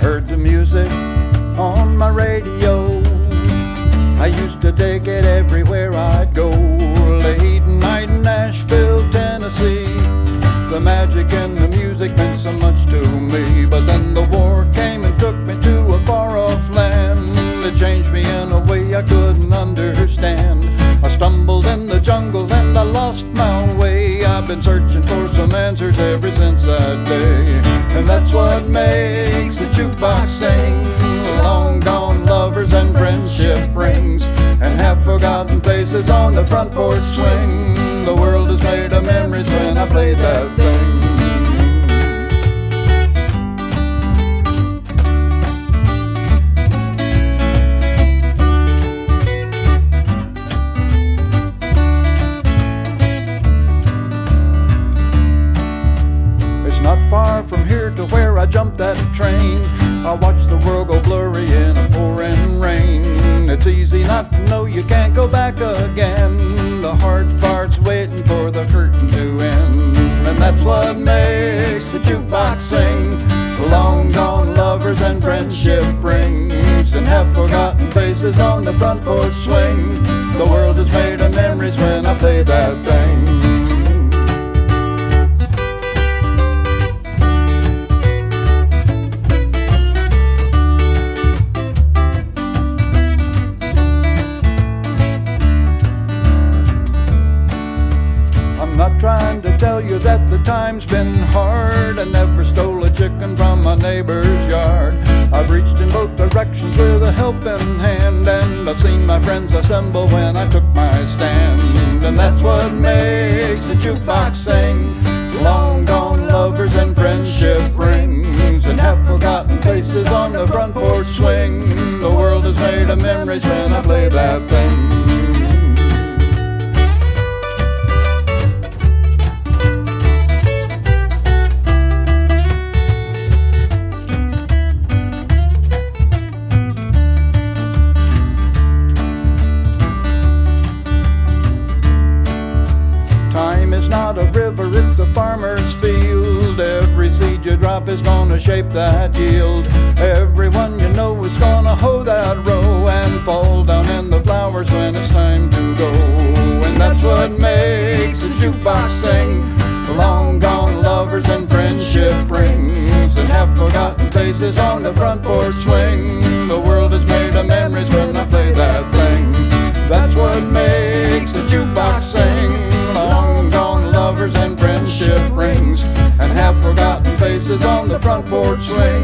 heard the music on my radio. I used to take it everywhere I'd go. Late night in Nashville, Tennessee. The magic and the music meant so much to me. But then the war came and took me to a far-off land. It changed me in a way I couldn't understand. I stumbled in the jungle and I lost my way. I've been searching for some answers ever since that day. And that's what makes the jukebox sing. Long gone lovers and friendship rings, and half-forgotten faces on the front porch swing. The world is made of memories when I play that thing. It's not far from here to where I jumped that train. I watched the world go blurry in a pouring rain. It's easy not to know you can't go back again. The hard part's waiting for the curtain to end. And that's what makes the jukebox sing. Long gone lovers and friendship rings, and half-forgotten faces on the front porch swing. The world is made of memories when I play that thing. Not trying to tell you that the time's been hard. I never stole a chicken from my neighbor's yard. I've reached in both directions with a helping hand, and I've seen my friends assemble when I took my stand. And that's what makes the jukebox sing. Long gone lovers and friendship rings, and half-forgotten faces on the front porch swing. The world is made of memories when I play that thing. Time is not a river, it's a farmer's field. Every seed you drop is gonna shape that yield. Everyone you know is gonna hoe that row and fall down in the flowers when it's time to go. And that's what makes the jukebox sing. Long gone lovers and friendship rings, and half-forgotten faces on the front porch swing. The world is made of memories when I play that thing. That's what makes the jukebox sing. Long gone lovers and friendship rings, and half-forgotten faces on the front porch swing.